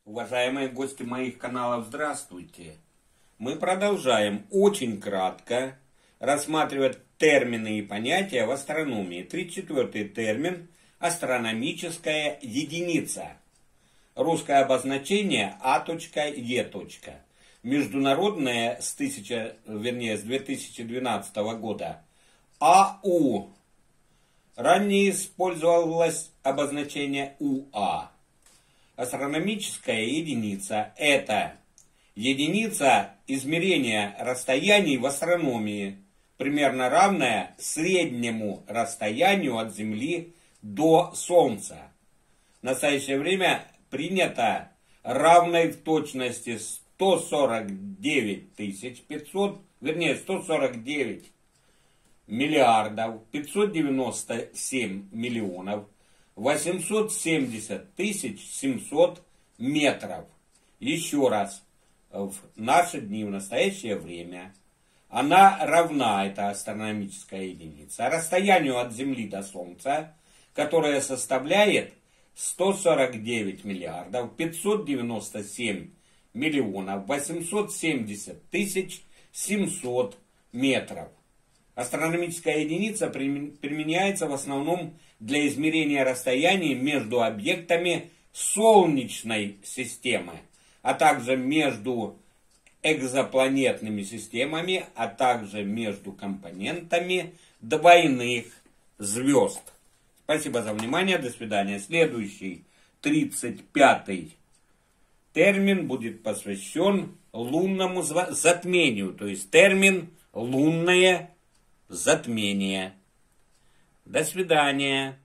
Уважаемые гости моих каналов, здравствуйте! Мы продолжаем очень кратко рассматривать термины и понятия в астрономии. 34-й термин – астрономическая единица. Русское обозначение А.Е. Международное с 2012 года АУ. Ранее использовалось обозначение УА. Астрономическая единица – это единица измерения расстояний в астрономии, примерно равная среднему расстоянию от Земли до Солнца. В настоящее время принято равной в точности 149 миллиардов 597 миллионов 870 700 метров. Еще раз, в наши дни, в настоящее время, она равна, эта астрономическая единица, расстоянию от Земли до Солнца, которое составляет 149 миллиардов 597 миллионов 870 700 метров. Астрономическая единица применяется в основном для измерения расстояний между объектами Солнечной системы, а также между экзопланетными системами, а также между компонентами двойных звезд. Спасибо за внимание, до свидания. Следующий, 35-й термин будет посвящен лунному затмению, то есть термин лунное затмение. До свидания.